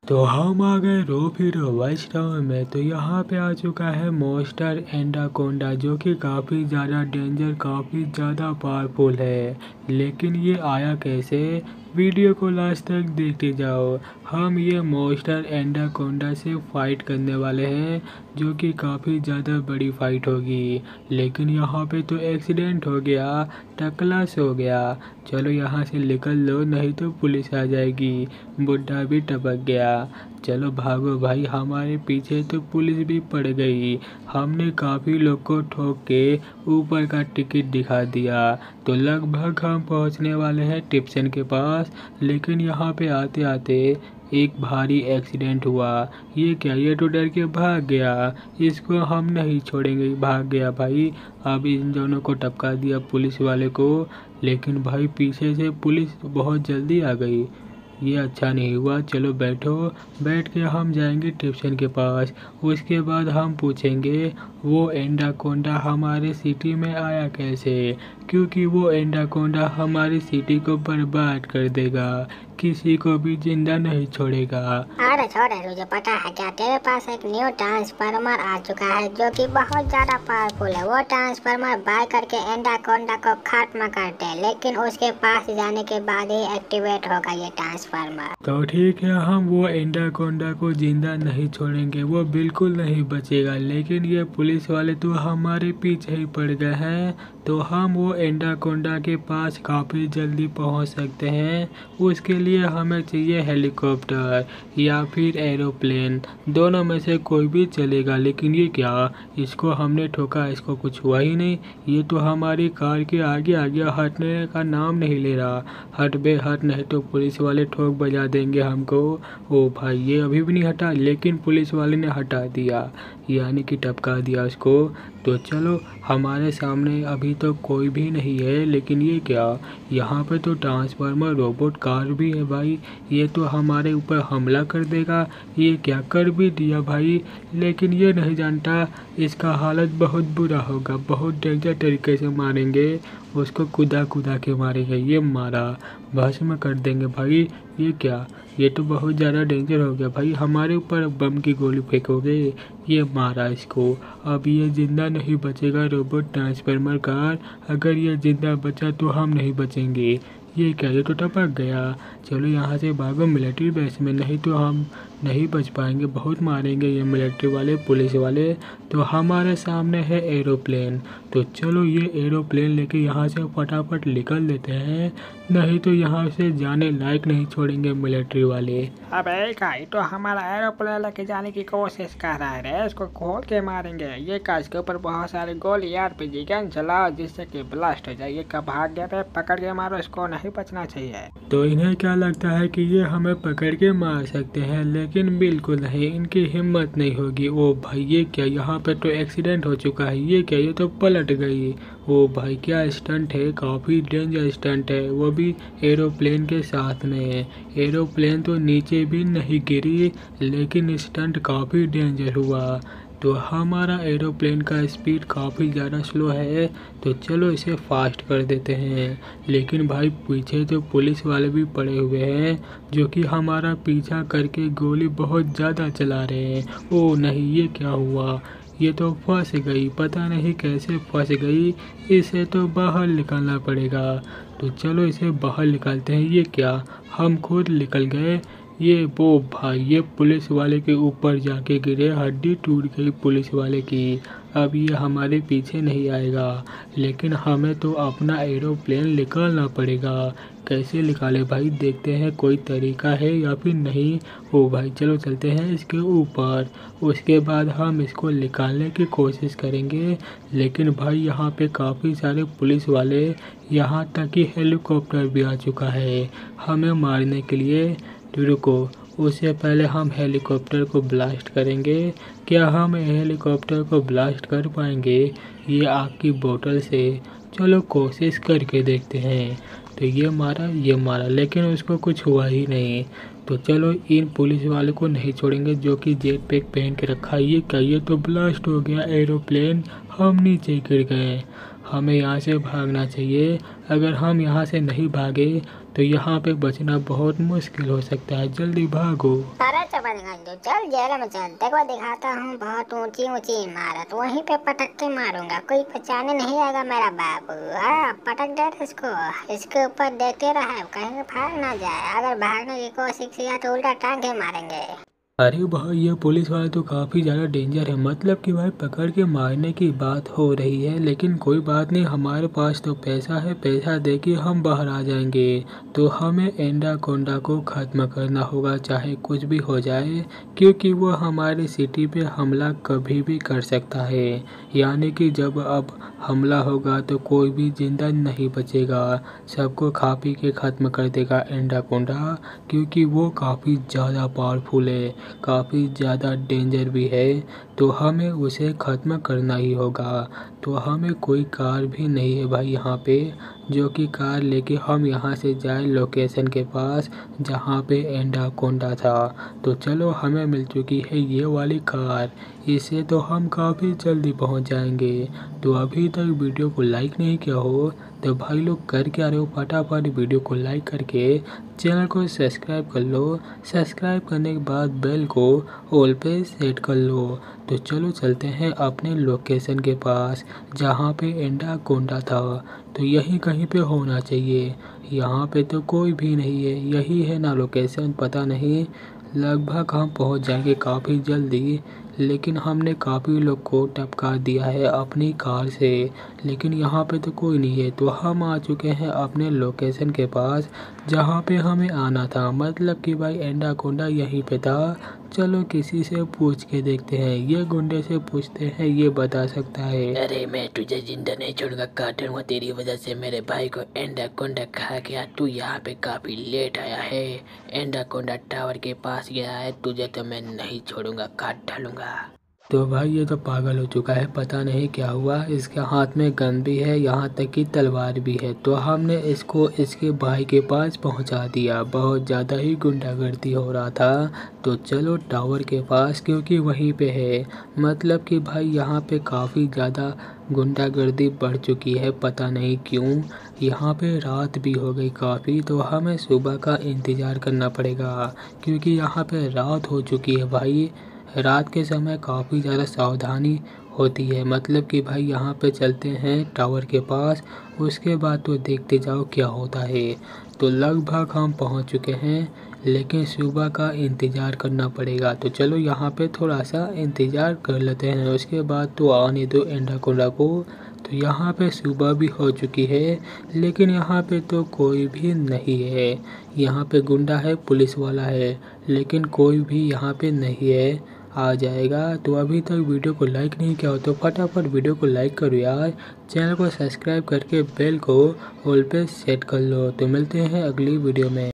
तो हम आ गए रोफीरो वेस्ट टाउन में। तो यहाँ पे आ चुका है मॉन्स्टर एनाकोंडा, जो कि काफ़ी ज़्यादा डेंजर, काफ़ी ज़्यादा पावरफुल है। लेकिन ये आया कैसे, वीडियो को लास्ट तक देखते जाओ। हम ये मॉन्स्टर एनाकोंडा से फाइट करने वाले हैं, जो कि काफ़ी ज़्यादा बड़ी फाइट होगी। लेकिन यहाँ पे तो एक्सीडेंट हो गया, टकलास हो गया। चलो यहाँ से निकल लो, नहीं तो पुलिस आ जाएगी। बुड्ढा भी टपक गया। चलो भागो भाई, हमारे पीछे तो पुलिस भी पड़ गई। हमने काफ़ी लोग को ठोक के ऊपर का टिकट दिखा दिया। तो लगभग हम पहुंचने वाले हैं टिप्सन के पास। लेकिन यहाँ पे आते आते एक भारी एक्सीडेंट हुआ। ये क्या, ये तो डर के भाग गया। इसको हम नहीं छोड़ेंगे, भाग गया भाई। अब इन दोनों को टपका दिया पुलिस वाले को। लेकिन भाई पीछे से पुलिस बहुत जल्दी आ गई, ये अच्छा नहीं हुआ। चलो बैठो, बैठ के हम जाएंगे टिप्सन के पास। उसके बाद हम पूछेंगे वो एनाकोंडा हमारे सिटी में आया कैसे, क्योंकि वो एनाकोंडा हमारी सिटी को बर्बाद कर देगा, किसी को भी जिंदा नहीं छोड़ेगा। अरे छोड़े, तुझे पता है क्या, तेरे पास एक न्यू ट्रांसफार्मर आ चुका है जो कि बहुत ज्यादा पावरफुल है। वो ट्रांसफार्मर बाय करके एनाकोंडा को खत्म करते हैं, लेकिन उसके पास जाने के बाद ही एक्टिवेट होगा ये ट्रांसफार्मर। तो ठीक है, हम वो एनाकोंडा को जिंदा नहीं छोड़ेंगे, वो बिल्कुल नहीं बचेगा। लेकिन ये पुलिस वाले तो हमारे पीछे ही पड़ गए हैं, तो हम वो एनाकोंडा के पास काफ़ी जल्दी पहुंच सकते हैं। उसके लिए हमें चाहिए हेलीकॉप्टर या फिर एरोप्लेन, दोनों में से कोई भी चलेगा। लेकिन ये क्या, इसको हमने ठोका, इसको कुछ हुआ ही नहीं। ये तो हमारी कार के आगे आ गया, हटने का नाम नहीं ले रहा। हट बे हट, नहीं तो पुलिस वाले ठोक बजा देंगे हमको। ओ भाई, ये अभी भी नहीं हटा, लेकिन पुलिस वाले ने हटा दिया, यानी कि टपका दिया उसको। तो चलो, हमारे सामने अभी तो कोई भी नहीं है। लेकिन ये क्या, यहाँ पे तो ट्रांसफार्मर रोबोट कार भी है भाई, ये तो हमारे ऊपर हमला कर देगा। ये क्या, कर भी दिया भाई। लेकिन ये नहीं जानता इसका हालत बहुत बुरा होगा, बहुत डेंजर तरीके से मारेंगे उसको, कुदा कुदा के मारेंगे। ये मारा, भस्म कर देंगे भाई। ये क्या, ये तो बहुत ज़्यादा डेंजर हो गया भाई, हमारे ऊपर बम की गोली फेंकोगे। ये मारा इसको, अब ये ज़िंदा नहीं बचेगा रोबोट ट्रांसफार्मर कार। अगर ये ज़िंदा बचा तो हम नहीं बचेंगे। ये क्या, ये तो टपक गया। चलो यहाँ से भागो मिलिट्री बेस में, नहीं तो हम नहीं बच पाएंगे, बहुत मारेंगे ये मिलिट्री वाले, पुलिस वाले। तो हमारे सामने है एरोप्लेन, तो चलो ये एरोप्लेन लेके यहाँ से फटाफट निकल लेते हैं, नहीं तो यहाँ से जाने लायक नहीं छोड़ेंगे मिलिट्री वाले। अबे काई तो हमारा एरोप्लेन लेके जाने की कोशिश कर रहा है रे, इसको खोल के मारेंगे। ये का, इसके ऊपर बहुत सारे गोली आरपीजी गन चलाओ जिससे कि ब्लास्ट हो जाए। ये कब भाग गया रे, पकड़ के मारो इसको, नहीं बचना चाहिए। तो इन्हें क्या लगता है कि ये हमें पकड़ के मार सकते हैं, लेकिन बिल्कुल नहीं, इनकी हिम्मत नहीं होगी। ओ भाई, ये क्या, यहाँ पे तो एक्सीडेंट हो चुका है। ये क्या, ये तो पलट गई। ओ भाई, क्या स्टंट है, काफ़ी डेंजर स्टंट है, वो भी एरोप्लेन के साथ में। एरोप्लेन तो नीचे भी नहीं गिरी, लेकिन स्टंट काफ़ी डेंजर हुआ। तो हमारा एरोप्लेन का स्पीड काफ़ी ज़्यादा स्लो है, तो चलो इसे फास्ट कर देते हैं। लेकिन भाई पीछे तो पुलिस वाले भी पड़े हुए हैं, जो कि हमारा पीछा करके गोली बहुत ज़्यादा चला रहे हैं। ओ नहीं, ये क्या हुआ, ये तो फंस गई, पता नहीं कैसे फंस गई। इसे तो बाहर निकालना पड़ेगा। तो चलो इसे बाहर निकालते हैं। ये क्या, हम खुद निकल गए। ये वो भाई, ये पुलिस वाले के ऊपर जाके गिरे, हड्डी टूट गई पुलिस वाले की। अब ये हमारे पीछे नहीं आएगा, लेकिन हमें तो अपना एरोप्लेन निकालना पड़ेगा। कैसे निकाले भाई, देखते हैं कोई तरीका है या फिर नहीं। ओ भाई चलो चलते हैं इसके ऊपर, उसके बाद हम इसको निकालने की कोशिश करेंगे। लेकिन भाई यहाँ पे काफ़ी सारे पुलिस वाले, यहाँ तक कि हेलीकॉप्टर भी आ चुका है हमें मारने के लिए। रुको, उससे पहले हम हेलीकॉप्टर को ब्लास्ट करेंगे। क्या हम हेलीकॉप्टर को ब्लास्ट कर पाएंगे ये आग की बोतल से? चलो कोशिश करके देखते हैं। तो ये मारा, लेकिन उसको कुछ हुआ ही नहीं। तो चलो इन पुलिस वाले को नहीं छोड़ेंगे जो कि जेट पैक पहन के रखा है। ये क्या, ये तो ब्लास्ट हो गया एरोप्लेन, हम नीचे गिर गए। हमें यहाँ से भागना चाहिए। अगर हम यहाँ से नहीं भागे तो यहाँ पे बचना बहुत मुश्किल हो सकता है। जल्दी भागो। अरे बनेगा जो, चल जेल में चल। देखो दिखाता हूँ बहुत ऊंची ऊंची इमारत, वहीं पे पटक के मारूंगा, कोई पहचाने नहीं आएगा मेरा बाबू। हाँ पटक दे इसको, इसके ऊपर देखते रहे कहीं भाग ना जाए, अगर भागने की कोशिश किया तो उल्टा टांगे मारेंगे। अरे भाई ये पुलिस वाला तो काफ़ी ज़्यादा डेंजर है, मतलब कि भाई पकड़ के मारने की बात हो रही है, लेकिन कोई बात नहीं, हमारे पास तो पैसा है, पैसा दे के हम बाहर आ जाएंगे। तो हमें एंडाकोंडा को ख़त्म करना होगा चाहे कुछ भी हो जाए, क्योंकि वो हमारी सिटी पे हमला कभी भी कर सकता है। यानी कि जब अब हमला होगा तो कोई भी जिंदा नहीं बचेगा, सबको खा पी के ख़त्म कर देगा एंडाकोंडा, क्योंकि वो काफ़ी ज़्यादा पावरफुल है, काफ़ी ज़्यादा डेंजर भी है। तो हमें उसे ख़त्म करना ही होगा। तो हमें कोई कार भी नहीं है भाई यहाँ पे, जो कि कार लेके हम यहाँ से जाए लोकेशन के पास जहाँ पे एंडाकोंडा था। तो चलो हमें मिल चुकी है ये वाली कार, इससे तो हम काफ़ी जल्दी पहुँच जाएंगे। तो अभी तक वीडियो को लाइक नहीं किया हो तो भाई लोग कर क्या रहे हो, फटाफट वीडियो को लाइक करके चैनल को सब्सक्राइब कर लो। सब्सक्राइब करने के बाद बेल को ऑल पे सेट कर लो। तो चलो चलते हैं अपने लोकेशन के पास जहाँ पे एंडाकोंडा था। तो यहीं कहीं पे होना चाहिए, यहाँ पे तो कोई भी नहीं है, यही है ना लोकेशन, पता नहीं। लगभग हम पहुँच जाएंगे काफ़ी जल्दी, लेकिन हमने काफ़ी लोग को टपका दिया है अपनी कार से, लेकिन यहाँ पे तो कोई नहीं है। तो हम आ चुके हैं अपने लोकेशन के पास जहाँ पे हमें आना था, मतलब कि भाई एंडाकोंडा यहीं पे था। चलो किसी से पूछ के देखते हैं, ये गुंडे से पूछते हैं, ये बता सकता है। अरे मैं तुझे जिंदा नहीं छोड़ूंगा, काटूंगा तेरी वजह से मेरे भाई को एंडाकोंडा खा गया। तू यहाँ पे काफी लेट आया है, एंडाकोंडा टावर के पास गया है, तुझे तो मैं नहीं छोड़ूंगा, काट डालूंगा। तो भाई ये तो पागल हो चुका है, पता नहीं क्या हुआ। इसके हाथ में गन भी है, यहाँ तक कि तलवार भी है। तो हमने इसको इसके भाई के पास पहुँचा दिया, बहुत ज़्यादा ही गुंडागर्दी हो रहा था। तो चलो टावर के पास, क्योंकि वहीं पे है, मतलब कि भाई यहाँ पे काफ़ी ज़्यादा गुंडागर्दी बढ़ चुकी है, पता नहीं क्यों। यहाँ पे रात भी हो गई काफ़ी, तो हमें सुबह का इंतज़ार करना पड़ेगा, क्योंकि यहाँ पे रात हो चुकी है भाई। रात के समय काफ़ी ज़्यादा सावधानी होती है, मतलब कि भाई यहाँ पे चलते हैं टावर के पास, उसके बाद तो देखते जाओ क्या होता है। तो लगभग हम पहुँच चुके हैं, लेकिन सुबह का इंतज़ार करना पड़ेगा। तो चलो यहाँ पे थोड़ा सा इंतज़ार कर लेते हैं, उसके बाद तो आने दो एंडाकोंडा को। तो यहाँ पे सुबह भी हो चुकी है, लेकिन यहाँ पे तो कोई भी नहीं है। यहाँ पे गुंडा है, पुलिस वाला है, लेकिन कोई भी यहाँ पे नहीं है। आ जाएगा। तो अभी तक वीडियो को लाइक नहीं किया हो तो फटाफट वीडियो को लाइक करो यार, चैनल को सब्सक्राइब करके बेल को ऑल पे सेट कर लो। तो मिलते हैं अगली वीडियो में।